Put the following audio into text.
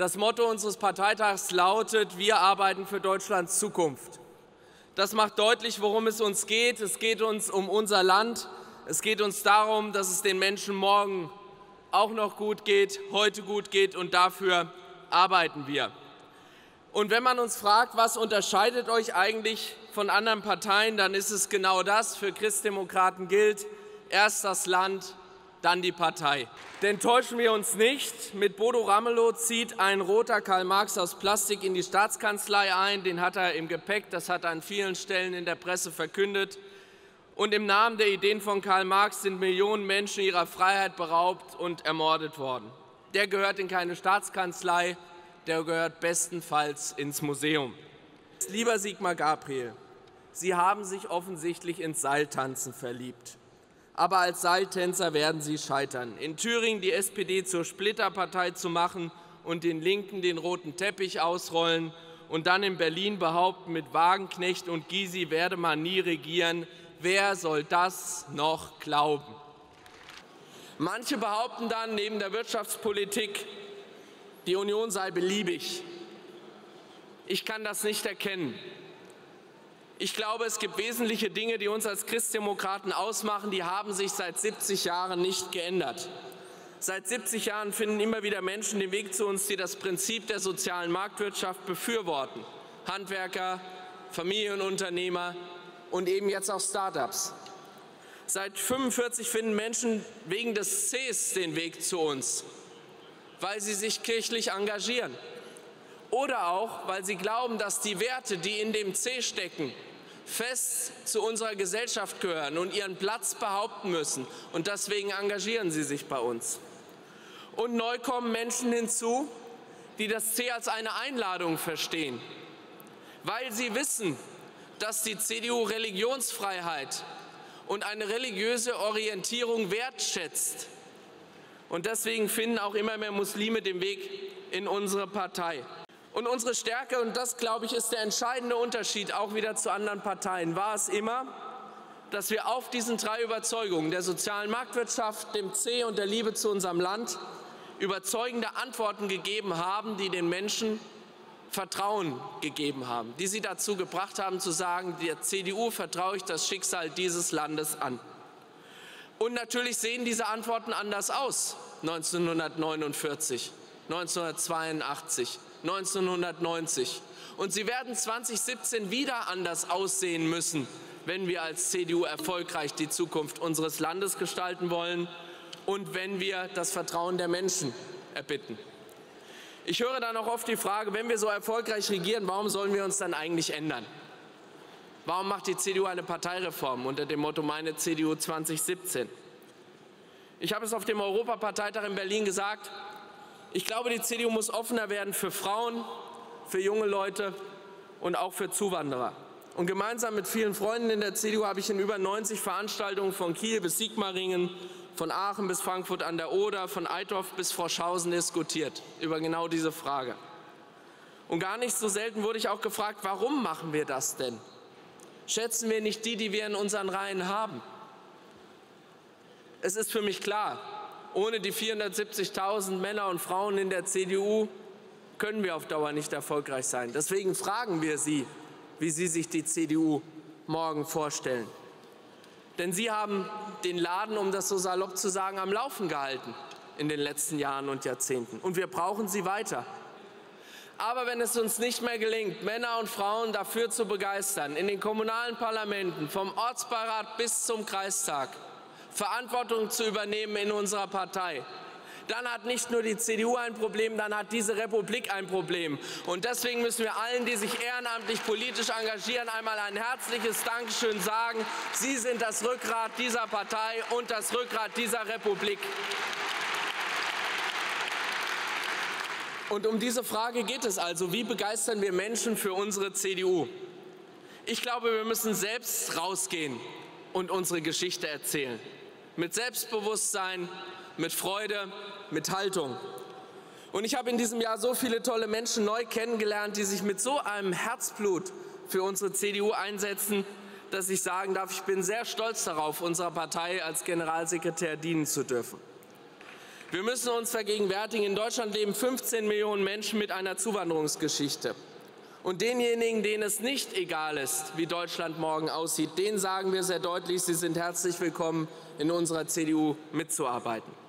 Das Motto unseres Parteitags lautet: Wir arbeiten für Deutschlands Zukunft. Das macht deutlich, worum es uns geht. Es geht uns um unser Land. Es geht uns darum, dass es den Menschen morgen auch noch gut geht, heute gut geht, und dafür arbeiten wir. Und wenn man uns fragt, was unterscheidet euch eigentlich von anderen Parteien, dann ist es genau das. Für Christdemokraten gilt: erst das Land, dann die Partei. Denn täuschen wir uns nicht, mit Bodo Ramelow zieht ein roter Karl Marx aus Plastik in die Staatskanzlei ein. Den hat er im Gepäck, das hat er an vielen Stellen in der Presse verkündet. Und im Namen der Ideen von Karl Marx sind Millionen Menschen ihrer Freiheit beraubt und ermordet worden. Der gehört in keine Staatskanzlei, der gehört bestenfalls ins Museum. Lieber Sigmar Gabriel, Sie haben sich offensichtlich ins Seiltanzen verliebt. Aber als Seiltänzer werden Sie scheitern. In Thüringen die SPD zur Splitterpartei zu machen und den Linken den roten Teppich ausrollen und dann in Berlin behaupten, mit Wagenknecht und Gysi werde man nie regieren. Wer soll das noch glauben? Manche behaupten dann neben der Wirtschaftspolitik, die Union sei beliebig. Ich kann das nicht erkennen. Ich glaube, es gibt wesentliche Dinge, die uns als Christdemokraten ausmachen, die haben sich seit 70 Jahren nicht geändert. Seit 70 Jahren finden immer wieder Menschen den Weg zu uns, die das Prinzip der sozialen Marktwirtschaft befürworten. Handwerker, Familienunternehmer und eben jetzt auch Start-ups. Seit 45 finden Menschen wegen des Cs den Weg zu uns, weil sie sich kirchlich engagieren. Oder auch, weil sie glauben, dass die Werte, die in dem C stecken, fest zu unserer Gesellschaft gehören und ihren Platz behaupten müssen. Und deswegen engagieren sie sich bei uns. Und neu kommen Menschen hinzu, die das C als eine Einladung verstehen, weil sie wissen, dass die CDU Religionsfreiheit und eine religiöse Orientierung wertschätzt. Und deswegen finden auch immer mehr Muslime den Weg in unsere Partei. Und unsere Stärke, und das, glaube ich, ist der entscheidende Unterschied auch wieder zu anderen Parteien, war es immer, dass wir auf diesen drei Überzeugungen, der sozialen Marktwirtschaft, dem C und der Liebe zu unserem Land, überzeugende Antworten gegeben haben, die den Menschen Vertrauen gegeben haben, die sie dazu gebracht haben zu sagen, der CDU vertraue ich das Schicksal dieses Landes an. Und natürlich sehen diese Antworten anders aus. 1949, 1982, 1990. Und sie werden 2017 wieder anders aussehen müssen, wenn wir als CDU erfolgreich die Zukunft unseres Landes gestalten wollen und wenn wir das Vertrauen der Menschen erbitten. Ich höre dann auch oft die Frage, wenn wir so erfolgreich regieren, warum sollen wir uns dann eigentlich ändern? Warum macht die CDU eine Parteireform unter dem Motto Meine CDU 2017? Ich habe es auf dem Europaparteitag in Berlin gesagt: Ich glaube, die CDU muss offener werden für Frauen, für junge Leute und auch für Zuwanderer. Und gemeinsam mit vielen Freunden in der CDU habe ich in über 90 Veranstaltungen von Kiel bis Sigmaringen, von Aachen bis Frankfurt an der Oder, von Eitorf bis Froschhausen diskutiert über genau diese Frage. Und gar nicht so selten wurde ich auch gefragt, warum machen wir das denn? Schätzen wir nicht die, die wir in unseren Reihen haben? Es ist für mich klar: Ohne die 470.000 Männer und Frauen in der CDU können wir auf Dauer nicht erfolgreich sein. Deswegen fragen wir Sie, wie Sie sich die CDU morgen vorstellen. Denn Sie haben den Laden, um das so salopp zu sagen, am Laufen gehalten in den letzten Jahren und Jahrzehnten. Und wir brauchen Sie weiter. Aber wenn es uns nicht mehr gelingt, Männer und Frauen dafür zu begeistern, in den kommunalen Parlamenten, vom Ortsbeirat bis zum Kreistag, Verantwortung zu übernehmen in unserer Partei, dann hat nicht nur die CDU ein Problem, dann hat diese Republik ein Problem. Und deswegen müssen wir allen, die sich ehrenamtlich politisch engagieren, einmal ein herzliches Dankeschön sagen. Sie sind das Rückgrat dieser Partei und das Rückgrat dieser Republik. Und um diese Frage geht es also: Wie begeistern wir Menschen für unsere CDU? Ich glaube, wir müssen selbst rausgehen und unsere Geschichte erzählen. Mit Selbstbewusstsein, mit Freude, mit Haltung. Und ich habe in diesem Jahr so viele tolle Menschen neu kennengelernt, die sich mit so einem Herzblut für unsere CDU einsetzen, dass ich sagen darf, ich bin sehr stolz darauf, unserer Partei als Generalsekretär dienen zu dürfen. Wir müssen uns vergegenwärtigen, in Deutschland leben 15 Millionen Menschen mit einer Zuwanderungsgeschichte. Und denjenigen, denen es nicht egal ist, wie Deutschland morgen aussieht, denen sagen wir sehr deutlich, sie sind herzlich willkommen, in unserer CDU mitzuarbeiten.